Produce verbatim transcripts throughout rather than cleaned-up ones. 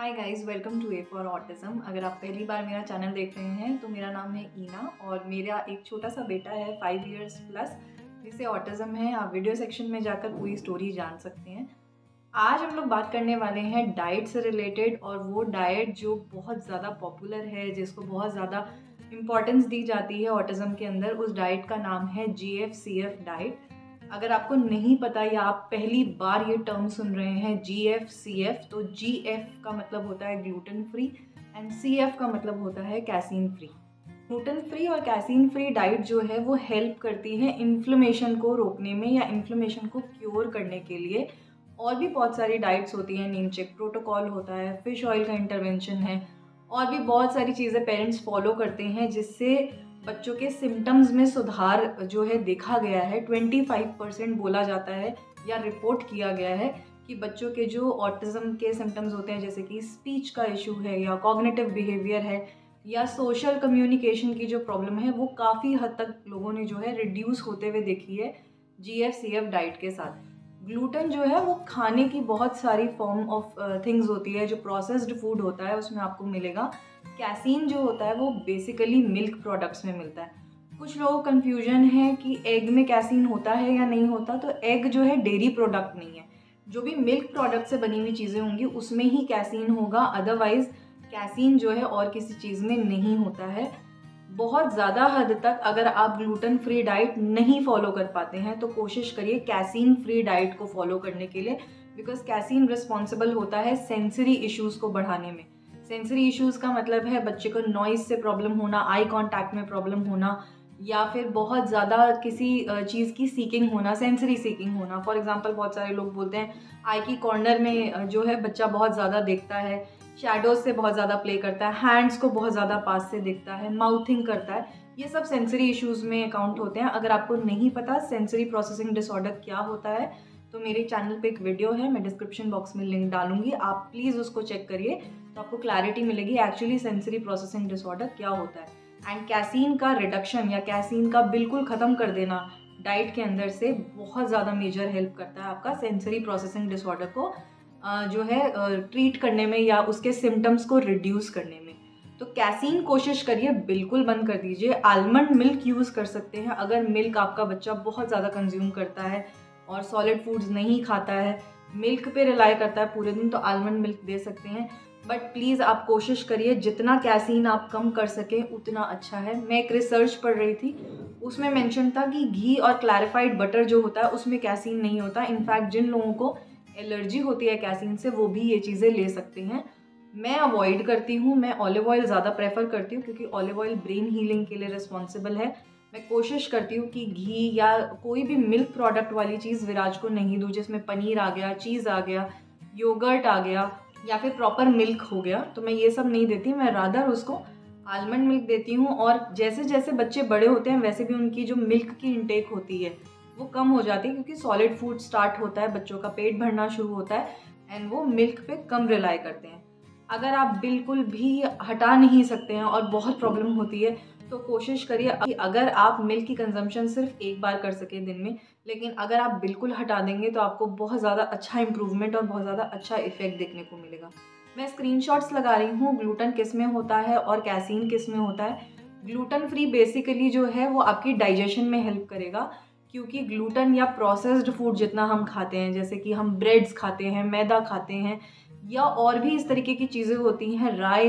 Hi guys, welcome to A for autism. अगर आप पहली बार मेरा चैनल देख रहे हैं तो मेरा नाम है ईना और मेरा एक छोटा सा बेटा है फाइव इयर्स प्लस जिसे ऑटिज़म है। आप वीडियो सेक्शन में जाकर पूरी स्टोरी जान सकते हैं। आज हम लोग बात करने वाले हैं डाइट से रिलेटेड, और वो डाइट जो बहुत ज़्यादा पॉपुलर है, जिसको बहुत ज़्यादा इम्पॉर्टेंस दी जाती है ऑटिज़म के अंदर। उस डाइट का नाम है G F C F diet. अगर आपको नहीं पता या आप पहली बार ये टर्म सुन रहे हैं जी एफ सी एफ, तो जी एफ का मतलब होता है gluten free and C F का मतलब होता है कैसीन फ्री। ग्लूटेन फ्री और कैसीन फ्री डाइट जो है वो हेल्प करती है इन्फ्लेमेशन को रोकने में या इन्फ्लेमेशन को क्योर करने के लिए। और भी बहुत सारी डाइट्स होती हैं, नीम चेक प्रोटोकॉल होता है, फिश ऑयल का इंटरवेंशन है, और भी बहुत सारी चीज़ें पेरेंट्स फॉलो करते हैं जिससे बच्चों के सिम्टम्स में सुधार जो है देखा गया है। पच्चीस परसेंट बोला जाता है या रिपोर्ट किया गया है कि बच्चों के जो ऑटिज़म के सिम्टम्स होते हैं, जैसे कि स्पीच का इशू है या कॉग्निटिव बिहेवियर है या सोशल कम्युनिकेशन की जो प्रॉब्लम है, वो काफ़ी हद तक लोगों ने जो है रिड्यूस होते हुए देखी है G F C F diet के साथ। ग्लूटेन जो है वो खाने की बहुत सारी फॉर्म ऑफ थिंग्स होती है। जो प्रोसेस्ड फूड होता है उसमें आपको मिलेगा। कैसीन जो होता है वो बेसिकली मिल्क प्रोडक्ट्स में मिलता है। कुछ लोगों को कन्फ्यूजन है कि एग में कैसीन होता है या नहीं होता। तो एग जो है डेयरी प्रोडक्ट नहीं है। जो भी मिल्क प्रोडक्ट से बनी हुई चीज़ें होंगी उसमें ही कैसीन होगा, अदरवाइज कैसीन जो है और किसी चीज़ में नहीं होता है। बहुत ज़्यादा हद तक अगर आप ग्लूटेन फ्री डाइट नहीं फॉलो कर पाते हैं तो कोशिश करिए कैसीन फ्री डाइट को फॉलो करने के लिए, बिकॉज कैसीन रिस्पॉन्सिबल होता है सेंसरी इश्यूज़ को बढ़ाने में। सेंसरी इश्यूज़ का मतलब है बच्चे को नॉइज़ से प्रॉब्लम होना, आई कांटेक्ट में प्रॉब्लम होना, या फिर बहुत ज़्यादा किसी चीज़ की सीकिंग होना, सेंसरी सीकिंग होना। फॉर एग्जांपल बहुत सारे लोग बोलते हैं आई की कॉर्नर में जो है बच्चा बहुत ज़्यादा देखता है, शैडोज से बहुत ज़्यादा प्ले करता है, हैंड्स को बहुत ज़्यादा पास से देखता है, माउथिंग करता है। ये सब सेंसरी इश्यूज़ में काउंट होते हैं। अगर आपको नहीं पता सेंसरी प्रोसेसिंग डिसऑर्डर क्या होता है तो मेरे चैनल पे एक वीडियो है, मैं डिस्क्रिप्शन बॉक्स में लिंक डालूंगी, आप प्लीज़ उसको चेक करिए तो आपको क्लैरिटी मिलेगी एक्चुअली सेंसरी प्रोसेसिंग डिसऑर्डर क्या होता है। एंड कैसीन का रिडक्शन या कैसीन का बिल्कुल ख़त्म कर देना डाइट के अंदर से बहुत ज़्यादा मेजर हेल्प करता है आपका सेंसरी प्रोसेसिंग डिसऑर्डर को जो है ट्रीट करने में या उसके सिम्टम्स को रिड्यूस करने में। तो कैसीन कोशिश करिए बिल्कुल बंद कर दीजिए। आलमंड मिल्क यूज़ कर सकते हैं अगर मिल्क आपका बच्चा बहुत ज़्यादा कंज्यूम करता है और सॉलिड फूड्स नहीं खाता है, मिल्क पे रिलाई करता है पूरे दिन, तो आलमंड मिल्क दे सकते हैं। बट प्लीज़ आप कोशिश करिए जितना कैसीन आप कम कर सकें उतना अच्छा है। मैं एक रिसर्च पढ़ रही थी, उसमें मेंशन था कि घी और क्लैरिफाइड बटर जो होता है उसमें कैसीन नहीं होता। इनफैक्ट जिन लोगों को एलर्जी होती है कैसीन से वो भी ये चीज़ें ले सकते हैं। मैं अवॉइड करती हूँ, मैं ऑलिव ऑयल ज़्यादा प्रेफर करती हूँ क्योंकि ऑलिव ऑयल ब्रेन हीलिंग के लिए रिस्पॉन्सिबल है। मैं कोशिश करती हूँ कि घी या कोई भी मिल्क प्रोडक्ट वाली चीज़ विराज को नहीं दूँ, जिसमें पनीर आ गया, चीज़ आ गया, योगर्ट आ गया या फिर प्रॉपर मिल्क हो गया, तो मैं ये सब नहीं देती। मैं रादर उसको आलमंड मिल्क देती हूँ। और जैसे जैसे बच्चे बड़े होते हैं वैसे भी उनकी जो मिल्क की इंटेक होती है वो कम हो जाती है, क्योंकि सॉलिड फूड स्टार्ट होता है, बच्चों का पेट भरना शुरू होता है एंड वो मिल्क पे कम रिलाई करते हैं। अगर आप बिल्कुल भी हटा नहीं सकते हैं और बहुत प्रॉब्लम होती है तो कोशिश करिए कि अगर आप मिल्क की कंजम्पशन सिर्फ एक बार कर सकें दिन में, लेकिन अगर आप बिल्कुल हटा देंगे तो आपको बहुत ज़्यादा अच्छा इंप्रूवमेंट और बहुत ज़्यादा अच्छा इफेक्ट देखने को मिलेगा। मैं स्क्रीनशॉट्स लगा रही हूँ ग्लूटेन किस में होता है और कैसीन किस में होता है। ग्लूटेन फ्री बेसिकली जो है वो आपकी डाइजेशन में हेल्प करेगा, क्योंकि ग्लूटेन या प्रोसेस्ड फूड जितना हम खाते हैं, जैसे कि हम ब्रेड्स खाते हैं, मैदा खाते हैं, या और भी इस तरीके की चीज़ें होती हैं, राय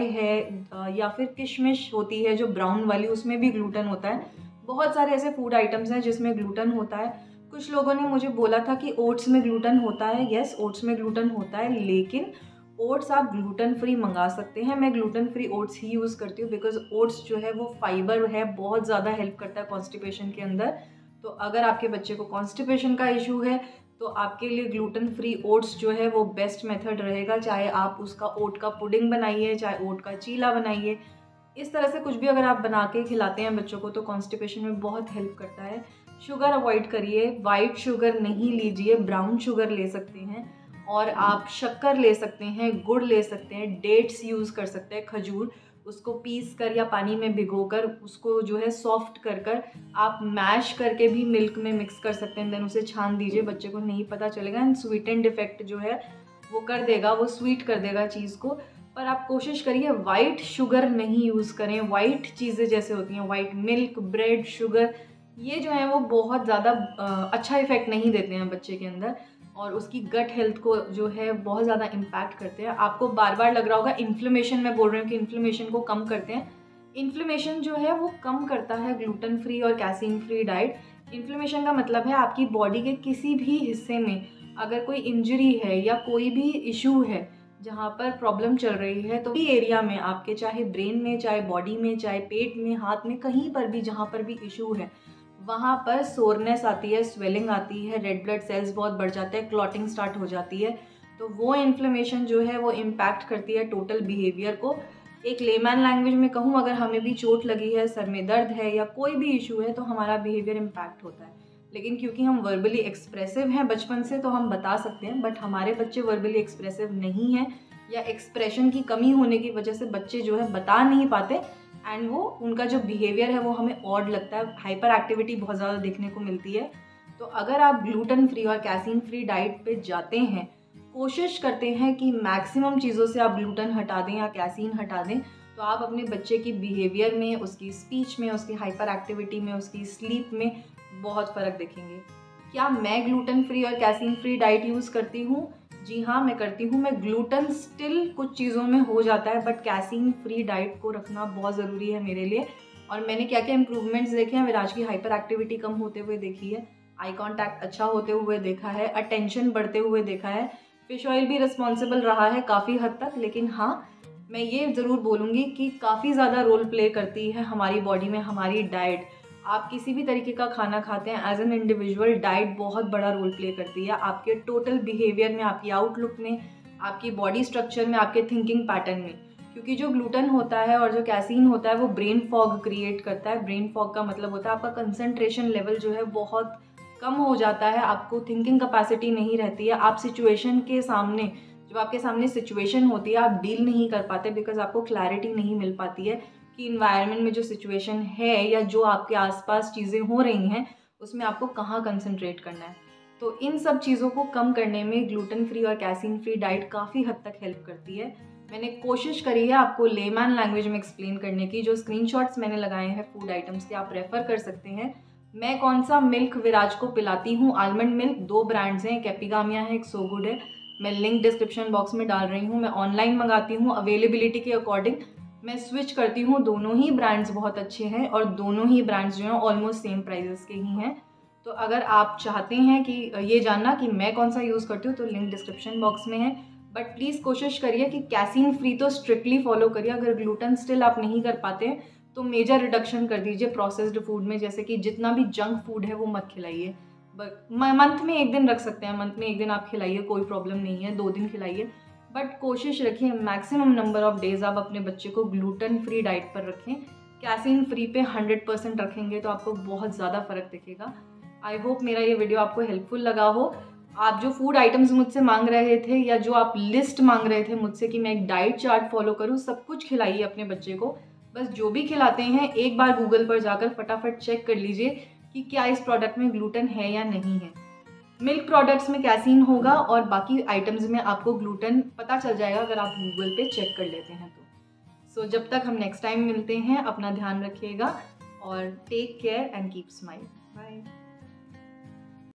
है या फिर किशमिश होती है जो ब्राउन वाली, उसमें भी ग्लूटेन होता है। बहुत सारे ऐसे फूड आइटम्स हैं जिसमें ग्लूटेन होता है। कुछ लोगों ने मुझे बोला था कि ओट्स में ग्लूटेन होता है। यस, ओट्स में ग्लूटेन होता है, लेकिन ओट्स आप ग्लूटेन फ्री मंगा सकते हैं। मैं ग्लूटेन फ्री ओट्स ही यूज़ करती हूँ बिकॉज ओट्स जो है वो फाइबर है, बहुत ज़्यादा हेल्प करता है कॉन्स्टिपेशन के अंदर। तो अगर आपके बच्चे को कॉन्स्टिपेशन का इशू है तो आपके लिए ग्लूटेन फ्री ओट्स जो है वो बेस्ट मेथड रहेगा। चाहे आप उसका ओट का पुडिंग बनाइए, चाहे ओट का चीला बनाइए, इस तरह से कुछ भी अगर आप बना के खिलाते हैं बच्चों को तो कॉन्स्टिपेशन में बहुत हेल्प करता है। शुगर अवॉइड करिए, वाइट शुगर नहीं लीजिए, ब्राउन शुगर ले सकते हैं, और आप शक्कर ले सकते हैं, गुड़ ले सकते हैं, डेट्स यूज़ कर सकते हैं, खजूर, उसको पीस कर या पानी में भिगोकर उसको जो है सॉफ्ट कर कर आप मैश करके भी मिल्क में मिक्स कर सकते हैं। देन उसे छान दीजिए, बच्चे को नहीं पता चलेगा एंड स्वीटेंड इफेक्ट जो है वो कर देगा, वो स्वीट कर देगा चीज़ को। पर आप कोशिश करिए वाइट शुगर नहीं यूज़ करें। वाइट चीज़ें जैसे होती हैं, वाइट मिल्क, ब्रेड, शुगर, ये जो है वो बहुत ज़्यादा अच्छा इफ़ेक्ट नहीं देते हैं बच्चे के अंदर और उसकी गट हेल्थ को जो है बहुत ज़्यादा इम्पैक्ट करते हैं। आपको बार बार लग रहा होगा इन्फ्लेमेशन, मैं बोल रही हूँ कि इन्फ्लेमेशन को कम करते हैं। इन्फ्लेमेशन जो है वो कम करता है ग्लूटेन फ्री और कैसीन फ्री डाइट। इन्फ्लेमेशन का मतलब है आपकी बॉडी के किसी भी हिस्से में अगर कोई इंजरी है या कोई भी इशू है जहाँ पर प्रॉब्लम चल रही है, तो भी एरिया में आपके, चाहे ब्रेन में, चाहे बॉडी में, चाहे पेट में, हाथ में, कहीं पर भी जहाँ पर भी इशू है, वहाँ पर सोरनेस आती है, स्वेलिंग आती है, रेड ब्लड सेल्स बहुत बढ़ जाते हैं, क्लॉटिंग स्टार्ट हो जाती है। तो वो इन्फ्लेमेशन जो है वो इम्पैक्ट करती है टोटल बिहेवियर को। एक लेमैन लैंग्वेज में कहूँ, अगर हमें भी चोट लगी है, सर में दर्द है या कोई भी इशू है, तो हमारा बिहेवियर इम्पैक्ट होता है। लेकिन क्योंकि हम वर्बली एक्सप्रेसिव हैं बचपन से, तो हम बता सकते हैं, बट हमारे बच्चे वर्बली एक्सप्रेसिव नहीं हैं या एक्सप्रेशन की कमी होने की वजह से बच्चे जो है बता नहीं पाते एंड वो उनका जो बिहेवियर है वो हमें ऑड लगता है, हाइपर एक्टिविटी बहुत ज़्यादा देखने को मिलती है। तो अगर आप ग्लूटेन फ्री और कैसीन फ्री डाइट पे जाते हैं, कोशिश करते हैं कि मैक्सिमम चीज़ों से आप ग्लूटेन हटा दें या कैसीन हटा दें, तो आप अपने बच्चे की बिहेवियर में, उसकी स्पीच में, उसकी हाइपर एक्टिविटी में, उसकी स्लीप में बहुत फ़र्क देखेंगे। क्या मैं ग्लूटेन फ्री और कैसीन फ्री डाइट यूज़ करती हूँ? जी हाँ, मैं करती हूँ। मैं ग्लूटेन स्टिल कुछ चीज़ों में हो जाता है, बट कैसीन फ्री डाइट को रखना बहुत ज़रूरी है मेरे लिए। और मैंने क्या क्या इंप्रूवमेंट्स देखे हैं, विराज की हाइपर एक्टिविटी कम होते हुए देखी है, आई कॉन्टैक्ट अच्छा होते हुए देखा है, अटेंशन बढ़ते हुए देखा है। फिश ऑयल भी रिस्पॉन्सिबल रहा है काफ़ी हद तक, लेकिन हाँ, मैं ये ज़रूर बोलूँगी कि काफ़ी ज़्यादा रोल प्ले करती है हमारी बॉडी में हमारी डाइट। आप किसी भी तरीके का खाना खाते हैं, एज एन इंडिविजुअल डाइट बहुत बड़ा रोल प्ले करती है आपके टोटल बिहेवियर में, आपकी आउटलुक में, आपकी बॉडी स्ट्रक्चर में, आपके थिंकिंग पैटर्न में। क्योंकि जो ग्लूटेन होता है और जो कैसीन होता है वो ब्रेन फॉग क्रिएट करता है। ब्रेन फॉग का मतलब होता है आपका कंसंट्रेशन लेवल जो है बहुत कम हो जाता है, आपको थिंकिंग कैपेसिटी नहीं रहती है, आप सिचुएशन के सामने, जब आपके सामने सिचुएशन होती है, आप डील नहीं कर पाते बिकॉज आपको क्लैरिटी नहीं मिल पाती है कि इन्वायरमेंट में जो सिचुएशन है या जो आपके आसपास चीज़ें हो रही हैं उसमें आपको कहाँ कंसंट्रेट करना है। तो इन सब चीज़ों को कम करने में ग्लूटेन फ्री और कैसीन फ्री डाइट काफ़ी हद तक हेल्प करती है। मैंने कोशिश करी है आपको लेमैन लैंग्वेज में एक्सप्लेन करने की। जो स्क्रीनशॉट्स मैंने लगाए हैं फूड आइटम्स के, आप रेफ़र कर सकते हैं। मैं कौन सा मिल्क विराज को पिलाती हूँ, आलमंड मिल्क, दो ब्रांड्स हैं, एक एपिगामिया है, एक सो गुड है। मैं लिंक डिस्क्रिप्शन बॉक्स में डाल रही हूँ। मैं ऑनलाइन मंगाती हूँ, अवेलेबिलिटी के अकॉर्डिंग मैं स्विच करती हूँ। दोनों ही ब्रांड्स बहुत अच्छे हैं और दोनों ही ब्रांड्स जो हैं ऑलमोस्ट सेम प्राइजेस के ही हैं। तो अगर आप चाहते हैं कि ये जानना कि मैं कौन सा यूज़ करती हूँ, तो लिंक डिस्क्रिप्शन बॉक्स में है। बट प्लीज़ कोशिश करिए कि कैसीन फ्री तो स्ट्रिक्टली फॉलो करिए। अगर ग्लूटेन स्टिल आप नहीं कर पाते हैं तो मेजर रिडक्शन कर दीजिए प्रोसेस्ड फूड में, जैसे कि जितना भी जंक फूड है वो मत खिलाइए। मंथ में एक दिन रख सकते हैं, मंथ में एक दिन आप खिलाइए, कोई प्रॉब्लम नहीं है, दो दिन खिलाइए, बट कोशिश रखिए मैक्सिमम नंबर ऑफ डेज आप अपने बच्चे को ग्लूटेन फ्री डाइट पर रखें। कैसीन फ्री पे हंड्रेड परसेंट रखेंगे तो आपको बहुत ज़्यादा फ़र्क दिखेगा। आई होप मेरा ये वीडियो आपको हेल्पफुल लगा हो। आप जो फूड आइटम्स मुझसे मांग रहे थे या जो आप लिस्ट मांग रहे थे मुझसे कि मैं एक डाइट चार्ट फॉलो करूँ, सब कुछ खिलाइए अपने बच्चे को। बस जो भी खिलाते हैं एक बार गूगल पर जाकर फटाफट चेक कर लीजिए कि क्या इस प्रोडक्ट में ग्लूटेन है या नहीं है। मिल्क प्रोडक्ट्स में कैसीन होगा और बाकी आइटम्स में आपको ग्लूटेन पता चल जाएगा अगर आप गूगल पे चेक कर लेते हैं तो। सो so, जब तक हम नेक्स्ट टाइम मिलते हैं, अपना ध्यान रखिएगा और take care and keep smile. Bye.